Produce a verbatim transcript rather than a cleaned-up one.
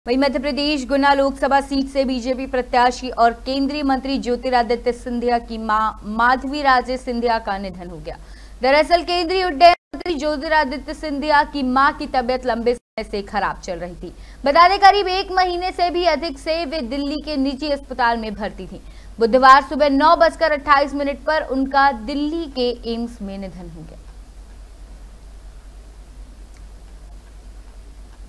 वहीं मध्य प्रदेश गुना लोकसभा सीट से बीजेपी प्रत्याशी और केंद्रीय मंत्री ज्योतिरादित्य सिंधिया की मां माधवी राजे सिंधिया का निधन हो गया। दरअसल केंद्रीय उड्डयन मंत्री ज्योतिरादित्य सिंधिया की मां की तबीयत लंबे समय से खराब चल रही थी। बता दें करीब एक महीने से भी अधिक से वे दिल्ली के निजी अस्पताल में भर्ती थी। बुधवार सुबह नौ बजकर अट्ठाईस मिनट पर उनका दिल्ली के एम्स में निधन हो गया।